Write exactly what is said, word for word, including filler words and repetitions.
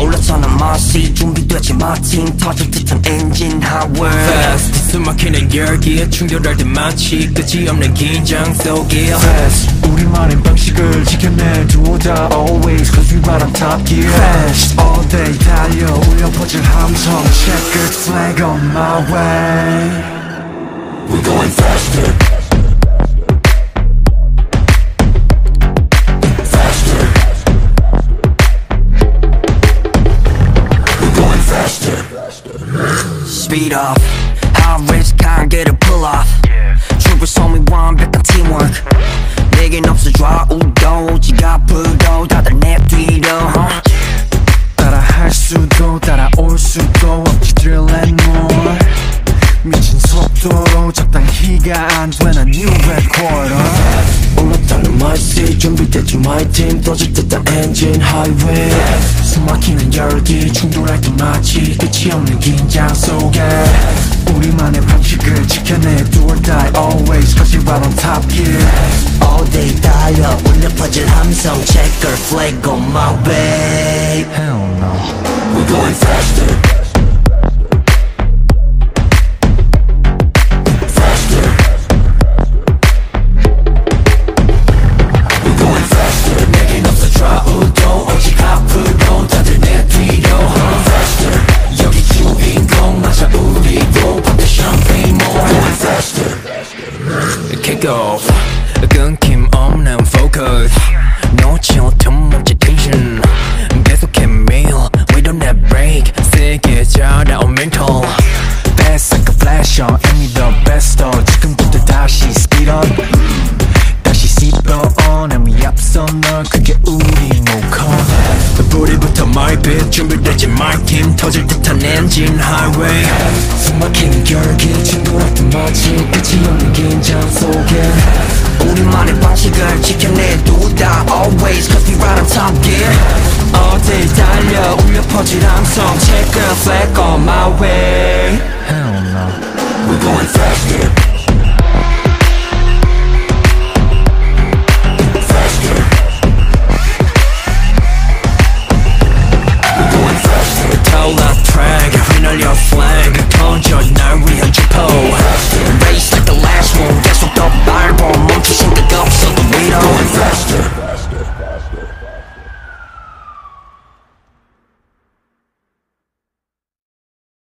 올라서는 맛이 준비되지 마침 터질 듯한 엔진 highway Fast 숨막히는 열기에 충돌할 때 마치 끝이 없는 긴장 속에 Fast 우리만의 방식을 지켜내 do or die always cause we ride on top gear Fast all day 달려 울려 퍼질 함성 checkered flag on my way We're going faster Speed off, high risk, can't get a pull off 출발선이 완벽한 teamwork 내겐 없어 좌우도 지갑으로 다들 내 뒤로 huh? 따라할 수도 따라올 수도 없지 thrill and more 미친 속도로 적당히가 안 되는 new record 올라타는 맛이 준비됐지 my team 터질 듯한 engine highway 숨막히는 열기 충돌할 때 마치 끝이 없는 긴장 속에 우리만의 방식을 지켜내 do or die always cause you're right on top gear all day 달려 울려 퍼질 함성 checker flag on my way Hell no We're going faster Kick off 끊김 없는 focus 놓지 못한 멋진 tension 계속해 meal we don't have break 세게 자라온 mental Fast like a flash on and we the best of 지금부터 다시 speed up 다시 seatbelt on and we 앞서 널 그게 우리 목표 불이 붙어 my beat 준비되지 my team 터질 듯한 engine highway 숨막히는 열기 충돌할 때 마치 끝이 없는 긴장 속에 우리만의 방식을 지켜내 do or die always cause we ride on top gear all day 달려 울려 퍼질 함성 checker flag on my way Hell no We're going faster